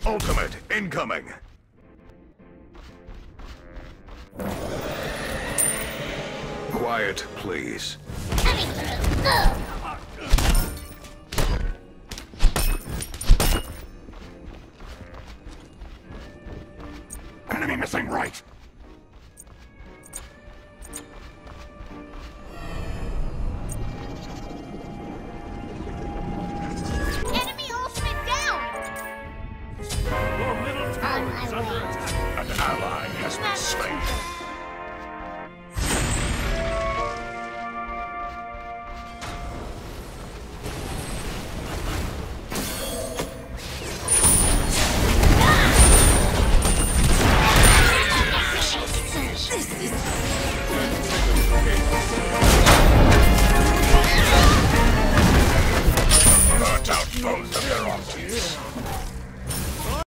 Ultimate incoming. Quiet, please. Enemy missing right. Enemy ultimate down! Your middle tower is under attack. An ally has been slain.